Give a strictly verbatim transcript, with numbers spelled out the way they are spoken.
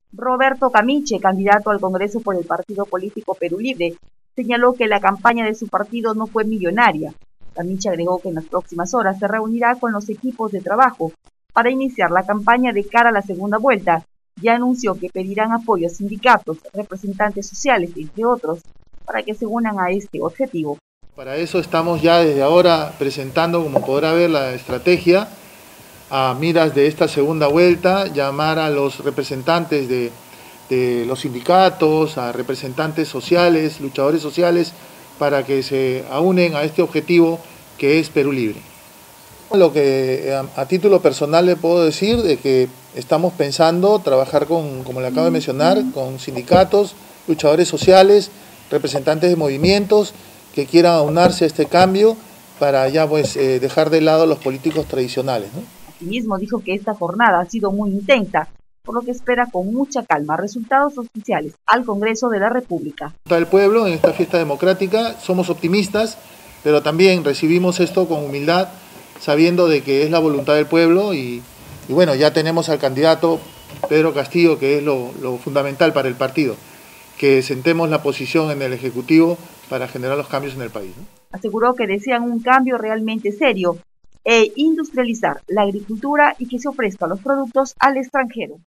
Roberto Camiche, candidato al Congreso por el partido político Perú Libre, señaló que la campaña de su partido no fue millonaria. Camiche agregó que en las próximas horas se reunirá con los equipos de trabajo para iniciar la campaña de cara a la segunda vuelta y anunció que pedirán apoyo a sindicatos, representantes sociales, entre otros, para que se unan a este objetivo. Para eso estamos ya desde ahora presentando, como podrá ver, la estrategia a miras de esta segunda vuelta, llamar a los representantes de, de los sindicatos, a representantes sociales, luchadores sociales, para que se unen a este objetivo que es Perú Libre. Lo que a, a título personal le puedo decir de que estamos pensando trabajar con, como le acabo de mencionar, con sindicatos, luchadores sociales, representantes de movimientos que quieran aunarse a este cambio para ya pues eh, dejar de lado los políticos tradicionales, ¿no? Asimismo dijo que esta jornada ha sido muy intensa, por lo que espera con mucha calma resultados oficiales al Congreso de la República. El pueblo en esta fiesta democrática somos optimistas, pero también recibimos esto con humildad, sabiendo de que es la voluntad del pueblo y, y bueno, ya tenemos al candidato Pedro Castillo, que es lo, lo fundamental para el partido, que sentemos la posición en el Ejecutivo para generar los cambios en el país, ¿no? Aseguró que desean un cambio realmente serio e industrializar la agricultura y que se ofrezcan los productos al extranjero.